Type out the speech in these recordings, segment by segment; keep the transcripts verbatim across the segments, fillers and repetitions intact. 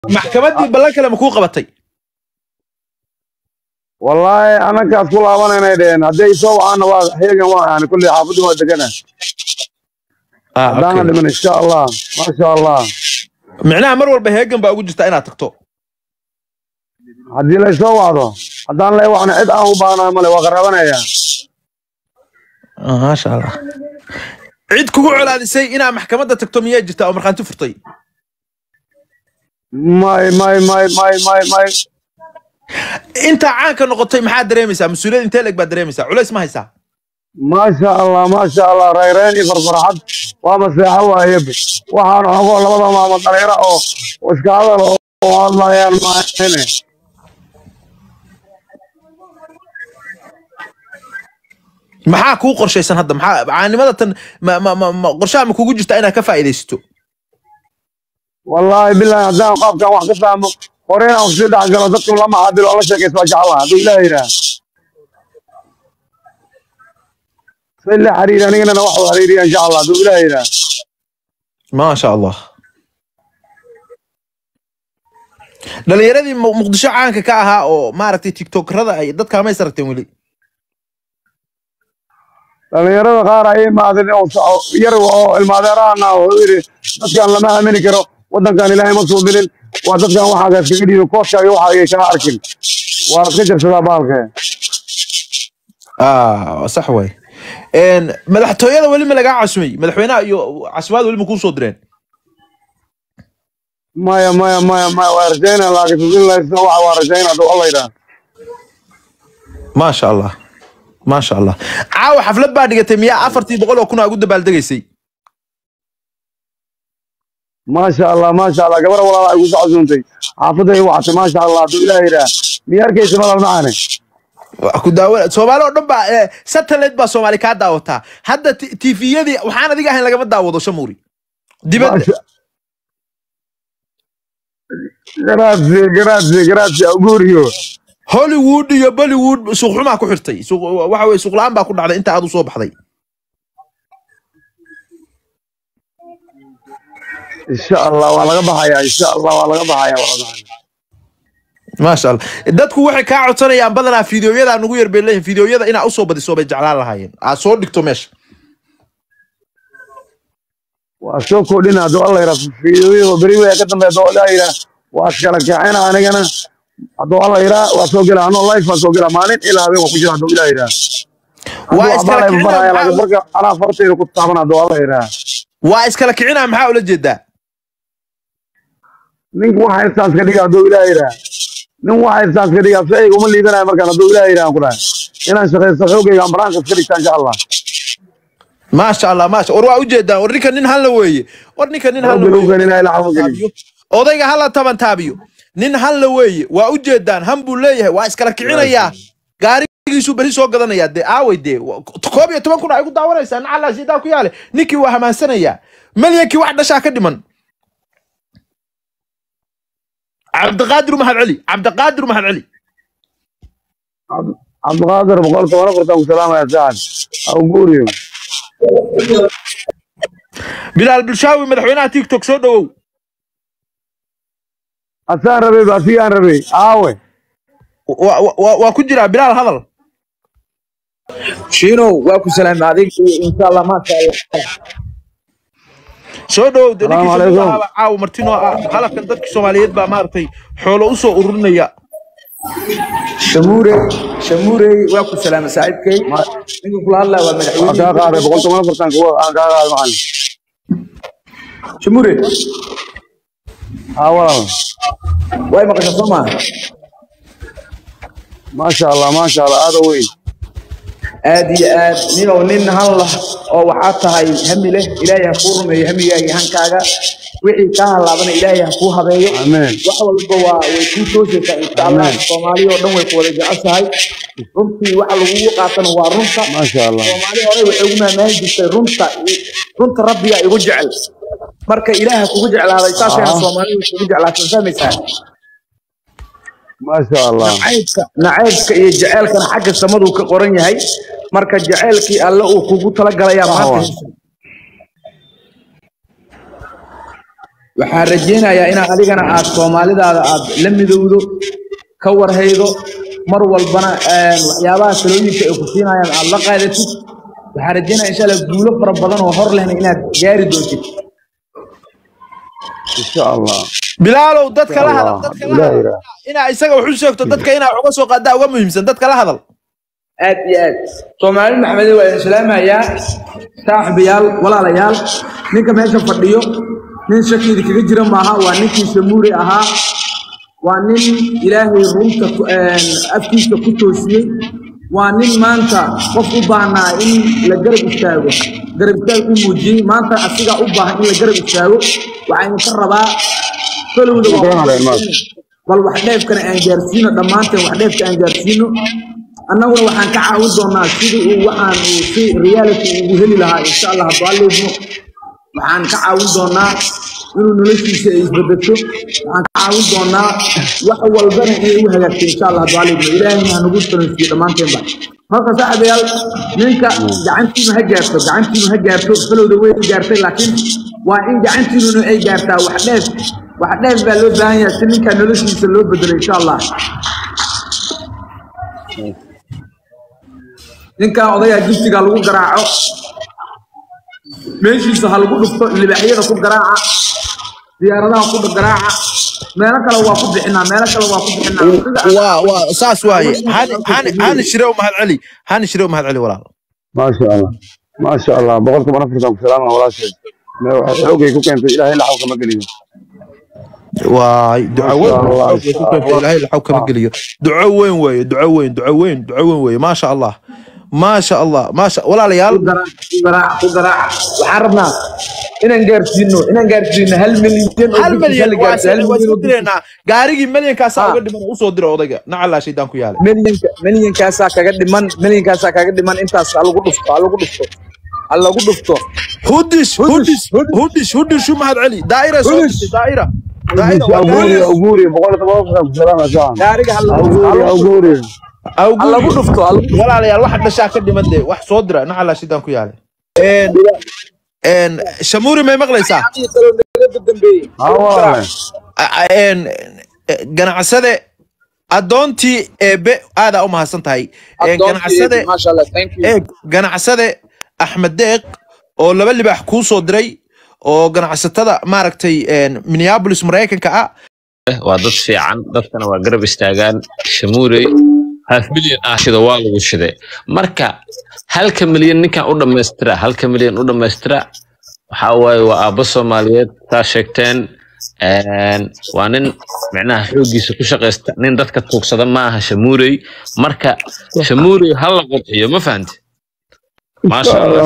محكمتي بلانك لما كون قبطي والله أنا كأس كل أمانة نيدين هدي يسوع أنا واحد هيك ما يعني كل حافظ ما دقنا اه دانا اوكي من إن شاء الله ما شاء الله معناها مر والبا هيجن بقى وجدت انا تقطو هدي لا يسوع هذا هدان لا واحد عد أو بانا ملا وقربنا يا اه ما شاء الله عيد كوكو على سي انا محكمة تقطو مياه جرتا او مرخان تفرطي ماي ماي ماي ماي ماي ماي انت عانك نقطتي محاد دريميسا مسؤولين انت لك بعد دريميسا علاش ما هيسا ما شاء الله ما شاء الله ريرين فرفرحت ومسيح الله يبي وحنا نقول لبضا ما مطريرة أو وشكاله والله يا المعينة maxaa ku qorshaysan hadda maxaa caanimadatan ma ma ma qorshaha ma kugu jirta inaad ka faa'iideysto والله بالله هذا قاب كان واحد فاهمه قرينا وسيد على جلدتكم لما عادل الله شيء يسوى الله هذا لا يرى سيل حرير أنا أنا واحد حريري إن شاء الله هذا لا يرى ما شاء الله dhalinyaradi muqdisho caanka ka ahaa oo maaragtay tiktokerada ay dadka ma isarteen wali dhalinyarada qaar ay maadin oo yar oo ilmaadeerana oo yiri dadkan lama aamini karo wadankan ilaahay ma soo bilin waa dadkan waxa gaas kaga dhiibo kooska iyo waxa ay ka arkin waa iska jirsada baalka ah sax way een madaxtooyada wali ma laga casmay madaxweynaha iyo casbaad wali ma ku soo direen maya maya maya maya warjayna laakiin billah isna waxa warjayna doo Allah yiraahdo ma sha Allah ما شاء الله عاو حفلة بعد قلت مية أفرتي بقوله كنا أقول دبال دقيسي ما شاء الله ما شاء الله قبل ولا أقول عزونتي حافظه وعط ما شاء الله دو إلهي را ميار كيس ما معنا أكو داول سومالو نبا ستلت با سومالي كاد داوتا هذا تيفيه دي وحنا دي قاعدين لقى داوودو شموري دي بد جرازي جرازي جرازي أقوليو هوليوود يا بوليوود سوق حما ku xirtay suuq waxa way suuq laan ba ku dhacday inta aad u soo baxday insha Allah waa laga baxaya insha Allah waa laga baxaya walaalahay ma sha Allah dadku waxay ka codsanayaan badanaa fiidiyoyada ugu yar beelayn fiidiyoyada ina u soo badiso bay jeclaan lahaayeen aad soo dhigto meesha waa soo koodina doo Allah yara fiidiyoyada bari way ka dambeeyo doo Allah yara waa kala kacayna anigana هذا الله يرى وسوق له أنا الله يفسوق له مالين إلى هذا وكل هذا الله يرى وإسكالك أنا فرتي وكنت طبعا هذا الله يرى وإسكالك عنا محاولة جدا نين واحد إنسان كذي هذا الله يرى نين واحد إنسان كذي هذا شيء ومن اللي يدنا مركان هذا الله يرى أقوله أنا شغال شغال كي أمران كذي إن شاء الله ما شاء الله ما شاء الله أروع جدا وريك نين هالوي وريك نين هالوي أوديك هلا طبعا تابيو nin hal la weeye waa u jeedaan han buu leeyahay waa iskala kicinaya gaarigiisu bari soo gadanaya de aaway de koob iyo toban kun ay ku daawanaysaa nacala sidaa ku yaale ninkii waa hamaasanaya malyankii wax dhashaa ka dhiman cabdiqaadir mahad cali cabdiqaadir mahad cali cabdiqaadir boqol toban afartan ku salaamaya saacad au guuriyo bilaal bilshaawi madaxweynaha tiktok soo dhawow أسان ربي بسيان ربي آوي وكجرا بلال هذا شنو واكو سلام عليك إن شاء الله ما شاء الله سودو دنيك سودو عاو مرتينو هلا كان ددك سوماليات با مارتي خوله اسو ururnaya شموري شموري واكو سلام سعيدكي نيجي كل الله ومدحويني ka qaaday boqol toban afartan kuwa aan ka qaaday macallin شموري اه واي ما قصص ما ما شاء الله ما شاء الله هذا وين ادي اد نينو نين هله oo waxa tahay hami leh ilaahay ku rumeeyo hamigaaga hankaaga wixii ka halaabana ilaahay ku habeeyo aamen wax walba waa way ku toosaysaa insha Allah Soomaaliya oo dhan way ku wada jeceshahay runtii waxa lagu qaatana waa runta ma sha Allah Soomaaliya hore waxay ugu maamaan jirtay runta runta rabbiga igu jecel marka ilaahay kugu jeclaaday taasina Soomaaliya kugu jeclaatay samaysaa ما شاء الله نعيبك نعيبك iyo jaceelkana xagga samadu ka qoran yahay marka jaceelkii alla uu kugu tala galaya maanta waxaan rajeynayaa inaad adigana aad Soomaalidaada aad la midowdo ka warhaydo mar walbana waxyaabaha talooyinka ay ku siinayaan aad la qaadatid waxaan rajeynayaa insha Allah guulo fara badan oo hor lehna inaad gaari doontid insha Allah bilaalow dadka la hadal dadka la hadal ina isaga wuxuu sheegto dadka ina uga soo qaadaa uga muhiimsan dadka la hadal aad iyo aad Soomaali Maxamed waa islaamayaa saaxiibayaal walaalayaal ninka meesha fadhiyo nin shakiyada kaga jira maaha waa ninkii Shamuuri ahaa waa nin Ilaahay runta afkiisa ku toosiyay waa nin maanta qof u baahnaa in la garab istaago garab istaag u muujiyay maanta asiga u baahan in la garab istaago waxaan ka rabaa falowda bal wax dheefkan aan gaarsiino dhamaanteen wax dheefka aan gaarsiino annaguna waxaan ka caawin doonaa sidii uu waxaan si reality ugu heli lahaa insha Allah baalleedno waxaan ka caawin doonaa inuu noloshiisa ay isbedesho waxaan ka caawin doonaa wax walbana inay u hagaagto insha Allah baalleedno ilaahayna nagu taransiyo dhamaanteenba marka saaxiibayaal ninka gacantiina ha gaarto gacantiina ha gaarto falowda way gaartay laakiin waa in gacantiina ay gaartaa wax dheef wax dheef baa loo baahan yahay si ninka noloshiisa loo bedelo insha Allah ninka odayga jiftiga lagu garaaco meeshiisa ha lagu dhufto libaxyada ku garaaca diyaaradaha ku garaaca meelo kale waa ku bixinaa meelo kale waa ku bixinaa waa waa saas waaye hani hani hani shirow mahad cali hani shirow mahad cali walaal ma sha Allah ma sha Allah boqolkiiba afartan salaam walaashay xoogay ku keentay ilaahay la xawka ma geliyo واي دعوة إلهي الحوكة مقلية دعوة وين وين دعوة وين دعوة وين دعوة وين ما شاء الله ما شاء الله ما شاء ولا ليال قراع قراع وحربنا إن نجارسينه إن نجارسينه هل مليون هل مليون هل مليون قاريجي مليون كاسة قد من وصل درا وضيقة نعلا شيء دانكو ياله مليون مليون كاسة قد من مليون كاسة قد من أنت على قدوس على قدوس على قدوس هودش هودش هودش هودش شو مهد علي دائرة دائرة أوغوري أوغوري بقول تبارك سلام أجان دارك هلا أوغوري أوغوري الله قدفتو ولا على الواحد نشاكر دي مدي واحد صدره نعلا شي دانكو ياله ان ان شموري ما مقلي صح ها والله ان ganacade adoontii eebe aad u mahadsantahay ee ganacade ma sha Allah thank you ee ganacade Axmed Deeq oo laba libax ku soo diray oo ganacsatada maaragtay Minneapolis Mareykanka ah waa dad fiican dadkana waa garab istaagaan Shamuuri half milyan ah shida waa lagu shiday marka halka milyan ninkan u dhameystira halka milyan u dhameystira waxa waaye waa aabba Soomaaliyeed ta sheegteen een waa nin macnaha xoogiisa ku shaqeysta nin dadka tuugsada ma aha Shamuuri marka Shamuuri hal la qodxiyo ma fahanti ma sha Allah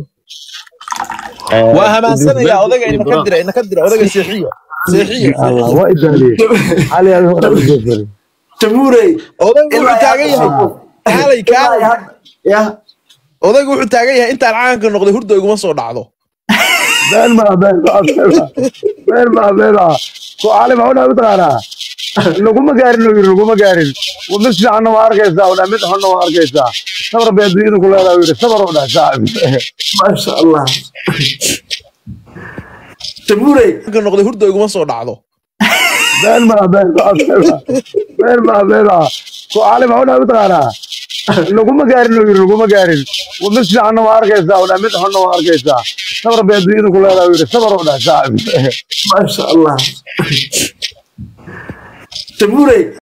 وهم سنة يا أودعك إنك كدرة إنك كدرة أودعك سيحية سيحية الله وإداري علي هذا هو الجزر Shamuuri أودعك وحتاجيه كالي كالي يا أودعك وحتاجيه أنت العانك النقد هرد يقوم صور عضو بين ما بين بين ما بين كو عالم هنا بتغارا نقوم مقارن نقوم مقارن ومسنا عنه وارجع ولا مد عنه وارجع صبر بيدين كل هذا وير صبر ولا صعب ما شاء الله Shamuuri النقد هرد يقوم صور عضو بين ما بين بين ما بين كو عالم هنا بتغارا نقوم مقارن نقوم مقارن ومسنا عنه وارجع ولا مد عنه وارجع صبر بيدين كل هذا وير صبر ولا صعب ما شاء الله Shamuuri